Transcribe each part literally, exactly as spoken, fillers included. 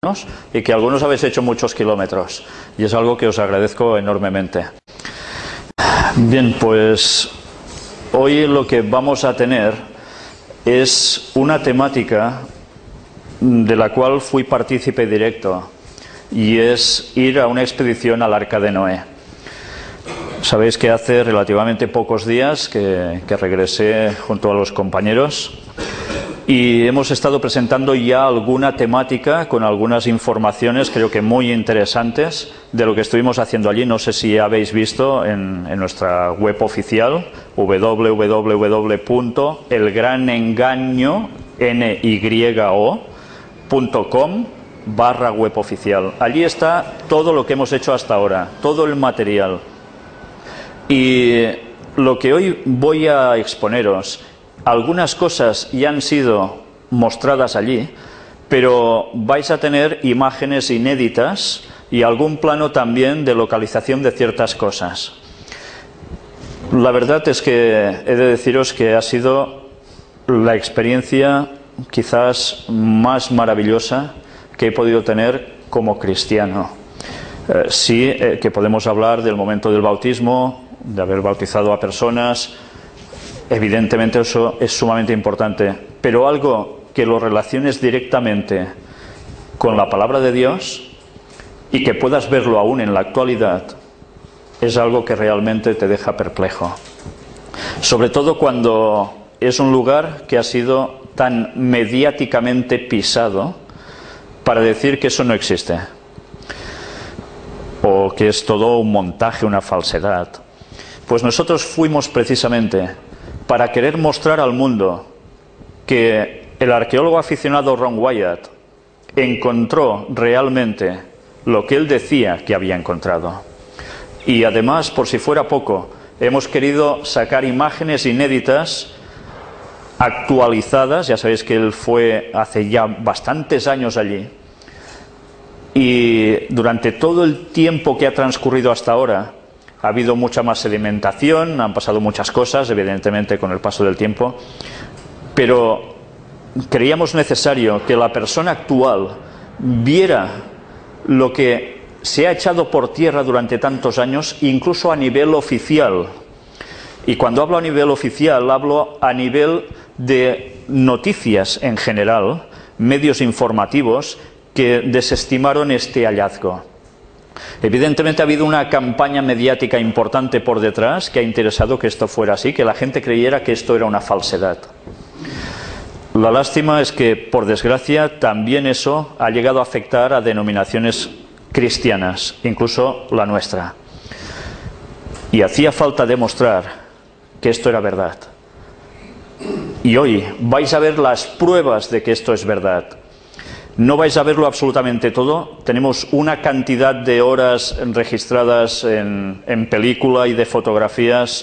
y que algunos habéis hecho muchos kilómetros, y es algo que os agradezco enormemente. Bien, pues hoy lo que vamos a tener es una temática de la cual fui partícipe directo, y es ir a una expedición al Arca de Noé. Sabéis que hace relativamente pocos días que, que regresé junto a los compañeros y hemos estado presentando ya alguna temática con algunas informaciones, creo que muy interesantes, de lo que estuvimos haciendo allí. No sé si habéis visto en, en nuestra web oficial, w w w punto el gran engaño punto com barra web oficial. Allí está todo lo que hemos hecho hasta ahora, todo el material. Y lo que hoy voy a exponeros, algunas cosas ya han sido mostradas allí, pero vais a tener imágenes inéditas y algún plano también de localización de ciertas cosas. La verdad es que he de deciros que ha sido la experiencia quizás más maravillosa que he podido tener como cristiano. Eh, sí eh, que podemos hablar del momento del bautismo, de haber bautizado a personas. Evidentemente eso es sumamente importante, pero algo que lo relaciones directamente con la palabra de Dios y que puedas verlo aún en la actualidad es algo que realmente te deja perplejo. Sobre todo cuando es un lugar que ha sido tan mediáticamente pisado para decir que eso no existe, o que es todo un montaje, una falsedad. Pues nosotros fuimos precisamente para querer mostrar al mundo que el arqueólogo aficionado Ron Wyatt encontró realmente lo que él decía que había encontrado. Y además, por si fuera poco, hemos querido sacar imágenes inéditas, actualizadas. Ya sabéis que él fue hace ya bastantes años allí, y durante todo el tiempo que ha transcurrido hasta ahora ha habido mucha más sedimentación, han pasado muchas cosas, evidentemente, con el paso del tiempo, pero creíamos necesario que la persona actual viera lo que se ha echado por tierra durante tantos años, incluso a nivel oficial. Y cuando hablo a nivel oficial, hablo a nivel de noticias en general, medios informativos que desestimaron este hallazgo. Evidentemente ha habido una campaña mediática importante por detrás que ha interesado que esto fuera así, que la gente creyera que esto era una falsedad. La lástima es que, por desgracia, también eso ha llegado a afectar a denominaciones cristianas, incluso la nuestra. Y hacía falta demostrar que esto era verdad. Y hoy vais a ver las pruebas de que esto es verdad. No vais a verlo absolutamente todo. Tenemos una cantidad de horas registradas en, en película y de fotografías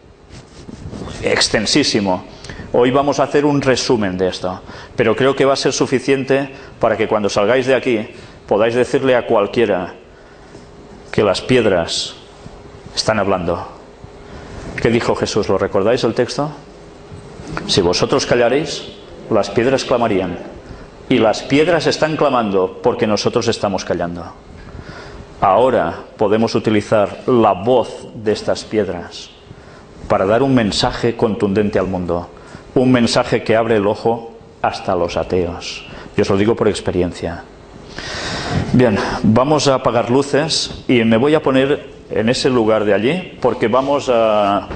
extensísimo. Hoy vamos a hacer un resumen de esto, pero creo que va a ser suficiente para que cuando salgáis de aquí podáis decirle a cualquiera que las piedras están hablando. ¿Qué dijo Jesús? ¿Lo recordáis el texto? Si vosotros callaréis, las piedras clamarían. Y las piedras están clamando porque nosotros estamos callando. Ahora podemos utilizar la voz de estas piedras para dar un mensaje contundente al mundo. Un mensaje que abre el ojo hasta a los ateos. Yo os lo digo por experiencia. Bien, vamos a apagar luces y me voy a poner en ese lugar de allí porque vamos a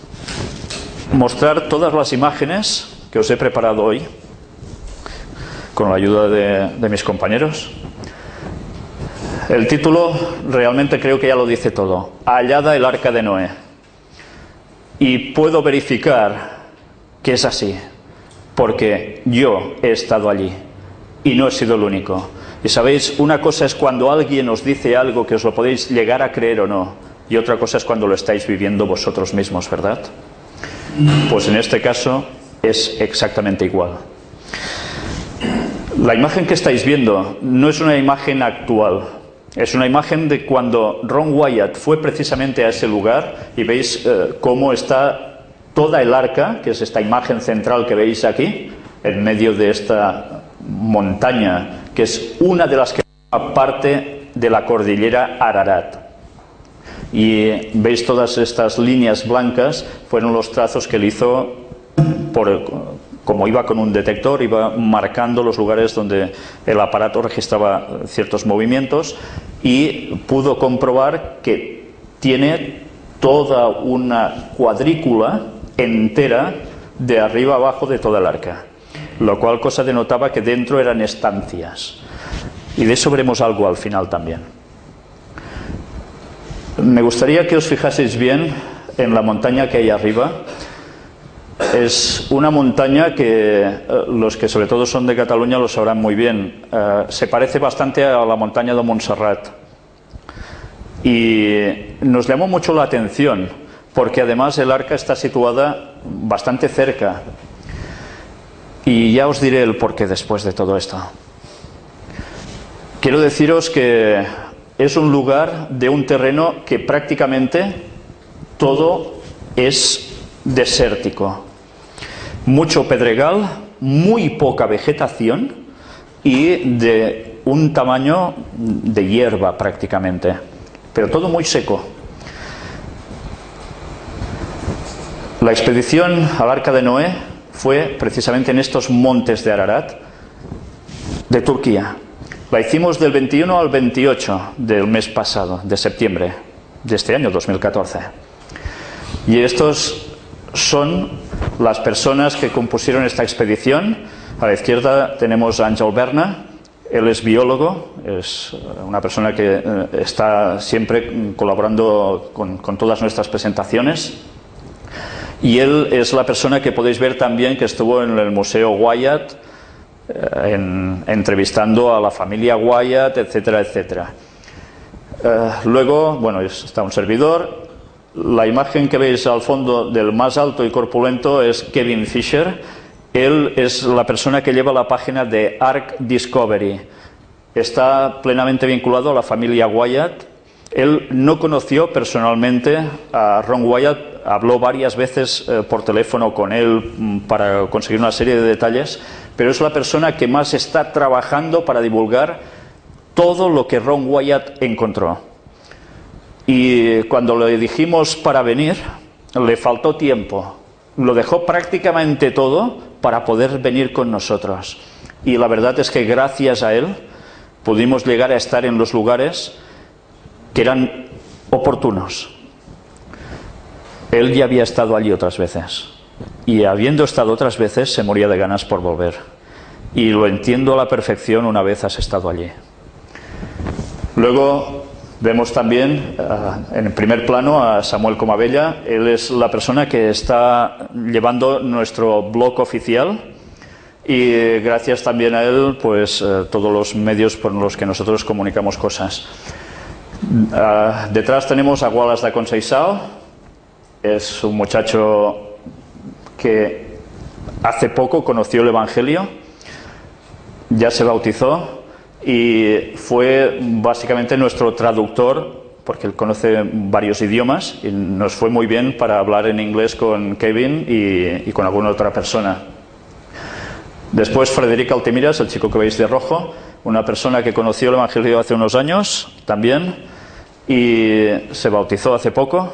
mostrar todas las imágenes que os he preparado hoy con la ayuda de, de mis compañeros. El título realmente creo que ya lo dice todo. Hallada el Arca de Noé. Y puedo verificar que es así, porque yo he estado allí y no he sido el único. Y sabéis, una cosa es cuando alguien os dice algo que os lo podéis llegar a creer o no, y otra cosa es cuando lo estáis viviendo vosotros mismos, ¿verdad? Pues en este caso es exactamente igual. La imagen que estáis viendo no es una imagen actual, es una imagen de cuando Ron Wyatt fue precisamente a ese lugar, y veis eh, cómo está toda el arca, que es esta imagen central que veis aquí, en medio de esta montaña que es una de las que forma parte de la cordillera Ararat. Y veis todas estas líneas blancas, fueron los trazos que él hizo, por, como iba con un detector, iba marcando los lugares donde el aparato registraba ciertos movimientos y pudo comprobar que tiene toda una cuadrícula entera de arriba abajo de toda el arca, lo cual cosa denotaba que dentro eran estancias, y de eso veremos algo al final también. Me gustaría que os fijaseis bien en la montaña que hay arriba. Es una montaña que eh, los que sobre todo son de Cataluña lo sabrán muy bien. Eh, se parece bastante a la montaña de Montserrat, y nos llamó mucho la atención porque además el arca está situada bastante cerca, y ya os diré el porqué después de todo esto. Quiero deciros que es un lugar de un terreno que prácticamente todo es desértico, mucho pedregal, muy poca vegetación y de un tamaño de hierba prácticamente, pero todo muy seco. La expedición al Arca de Noé fue precisamente en estos montes de Ararat, de Turquía. La hicimos del veintiuno al veintiocho del mes pasado, de septiembre, de este año dos mil catorce. Y estos son las personas que compusieron esta expedición. A la izquierda tenemos a Àngel Berna. Él es biólogo, es una persona que eh, está siempre colaborando con, con todas nuestras presentaciones. Y él es la persona que podéis ver también que estuvo en el Museo Wyatt, eh, en, entrevistando a la familia Wyatt, etcétera, etcétera. Eh, luego, bueno, está un servidor. La imagen que veis al fondo del más alto y corpulento es Kevin Fisher. Él es la persona que lleva la página de Ark Discovery. Está plenamente vinculado a la familia Wyatt. Él no conoció personalmente a Ron Wyatt, habló varias veces eh, por teléfono con él mm, para conseguir una serie de detalles, pero es la persona que más está trabajando para divulgar todo lo que Ron Wyatt encontró. Y cuando le dijimos para venir, le faltó tiempo. Lo dejó prácticamente todo para poder venir con nosotros. Y la verdad es que gracias a él pudimos llegar a estar en los lugares que eran oportunos. Él ya había estado allí otras veces. Y habiendo estado otras veces, se moría de ganas por volver. Y lo entiendo a la perfección una vez has estado allí. Luego vemos también uh, en el primer plano a Samuel Comabella. Él es la persona que está llevando nuestro blog oficial, y gracias también a él pues uh, todos los medios por los que nosotros comunicamos cosas. Uh, detrás tenemos a Wallace da Conceição. Es un muchacho que hace poco conoció el Evangelio, ya se bautizó y fue básicamente nuestro traductor, porque él conoce varios idiomas y nos fue muy bien para hablar en inglés con Kevin y, y con alguna otra persona. Después Frederic Altimiras, el chico que veis de rojo, una persona que conoció el Evangelio hace unos años también y se bautizó hace poco.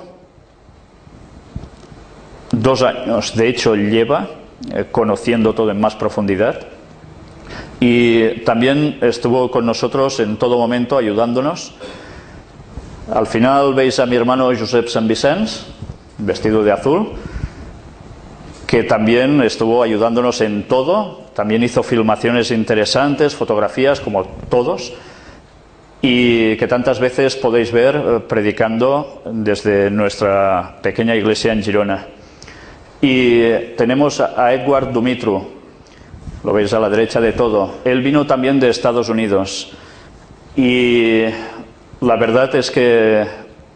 Dos años, de hecho, lleva eh, conociendo todo en más profundidad. Y también estuvo con nosotros en todo momento ayudándonos. Al final veis a mi hermano Josep Sant Vicenç, vestido de azul, que también estuvo ayudándonos en todo. También hizo filmaciones interesantes, fotografías, como todos, y que tantas veces podéis ver eh, predicando desde nuestra pequeña iglesia en Girona. Y tenemos a Edward Dumitru, lo veis a la derecha de todo. Él vino también de Estados Unidos y la verdad es que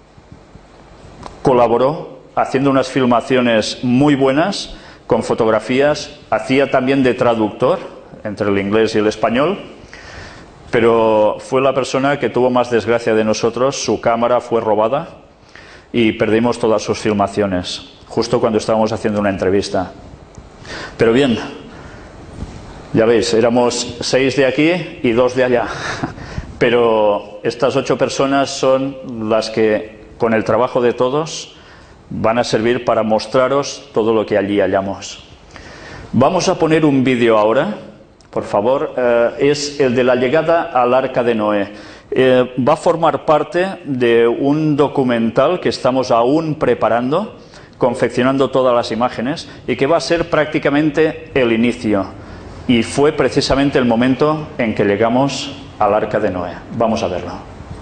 colaboró haciendo unas filmaciones muy buenas con fotografías. Hacía también de traductor entre el inglés y el español, pero fue la persona que tuvo más desgracia de nosotros. Su cámara fue robada y perdimos todas sus filmaciones justo cuando estábamos haciendo una entrevista. Pero bien, Ya veis, éramos seis de aquí y dos de allá. Pero estas ocho personas son las que, con el trabajo de todos, van a servir para mostraros todo lo que allí hallamos. Vamos a poner un vídeo ahora, por favor. Eh, es el de la llegada al Arca de Noé. Eh, va a formar parte de un documental que estamos aún preparando, confeccionando todas las imágenes, y que va a ser prácticamente el inicio. Y fue precisamente el momento en que llegamos al Arca de Noé. Vamos a verlo.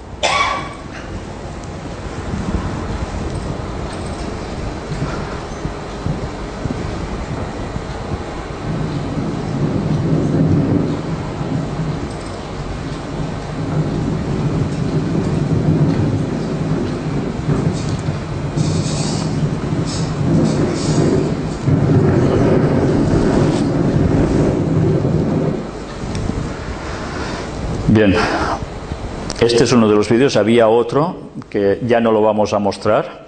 Bien, este es uno de los vídeos. Había otro que ya no lo vamos a mostrar,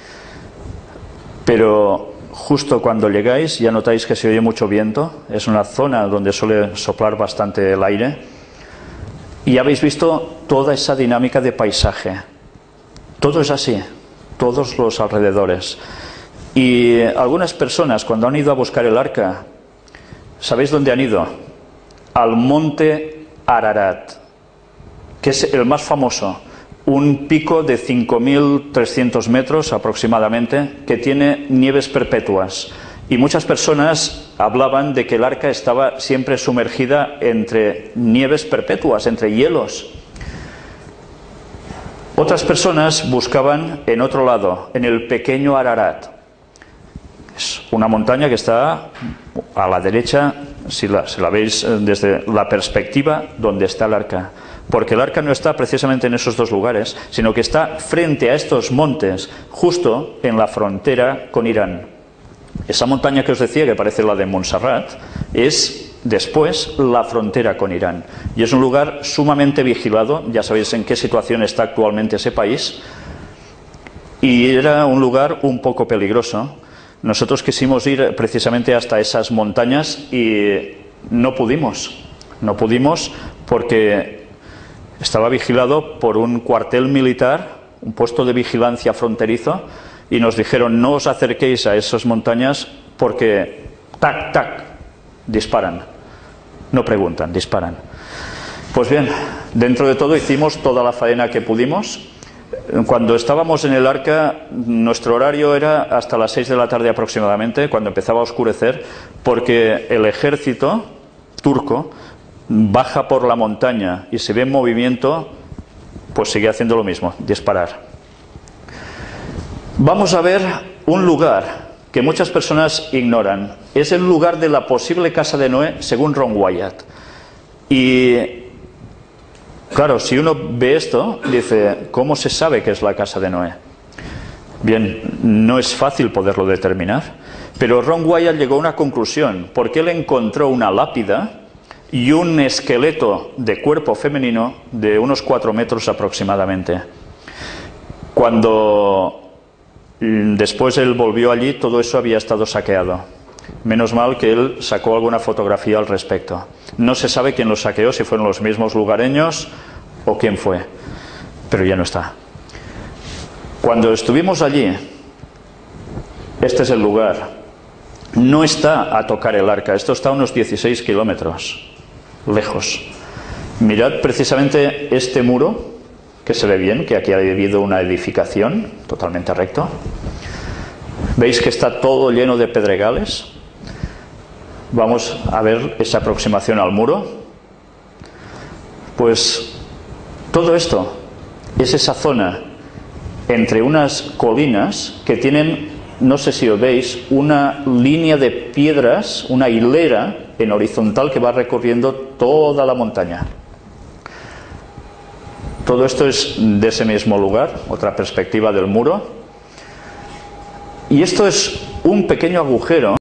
pero justo cuando llegáis ya notáis que se oye mucho viento. Es una zona donde suele soplar bastante el aire, y habéis visto toda esa dinámica de paisaje. Todo es así, todos los alrededores. Y algunas personas, cuando han ido a buscar el arca, ¿sabéis dónde han ido? Al monte Ararat, que es el más famoso, un pico de cinco mil trescientos metros aproximadamente, que tiene nieves perpetuas. Y muchas personas hablaban de que el arca estaba siempre sumergida entre nieves perpetuas, entre hielos. Otras personas buscaban en otro lado, en el pequeño Ararat. Es una montaña que está a la derecha, si la, si la veis desde la perspectiva donde está el arca. Porque el arca no está precisamente en esos dos lugares, sino que está frente a estos montes, justo en la frontera con Irán. Esa montaña que os decía, que parece la de Montserrat, es después la frontera con Irán. Y es un lugar sumamente vigilado. Ya sabéis en qué situación está actualmente ese país. Y era un lugar un poco peligroso. Nosotros quisimos ir precisamente hasta esas montañas y no pudimos. No pudimos porque estaba vigilado por un cuartel militar, un puesto de vigilancia fronterizo, y nos dijeron: no os acerquéis a esas montañas porque tac, tac, disparan. No preguntan, disparan. Pues bien, dentro de todo hicimos toda la faena que pudimos. Cuando estábamos en el arca, nuestro horario era hasta las seis de la tarde aproximadamente, cuando empezaba a oscurecer, porque el ejército turco baja por la montaña y se ve en movimiento, pues sigue haciendo lo mismo, disparar. Vamos a ver un lugar que muchas personas ignoran. Es el lugar de la posible casa de Noé, según Ron Wyatt. Y claro, si uno ve esto, dice: ¿cómo se sabe que es la casa de Noé? Bien, no es fácil poderlo determinar, pero Ron Wyatt llegó a una conclusión, porque él encontró una lápida y un esqueleto de cuerpo femenino de unos cuatro metros aproximadamente. Cuando después él volvió allí, todo eso había estado saqueado. Menos mal que él sacó alguna fotografía al respecto. No se sabe quién lo saqueó, si fueron los mismos lugareños o quién fue, pero ya no está. Cuando estuvimos allí, este es el lugar. No está a tocar el arca, esto está a unos dieciséis kilómetros lejos. Mirad precisamente este muro, que se ve bien, que aquí ha habido una edificación totalmente recto. ¿Veis que está todo lleno de pedregales? Vamos a ver esa aproximación al muro. Pues todo esto es esa zona entre unas colinas que tienen, no sé si os veis, una línea de piedras, una hilera en horizontal que va recorriendo toda la montaña. Todo esto es de ese mismo lugar, otra perspectiva del muro. Y esto es un pequeño agujero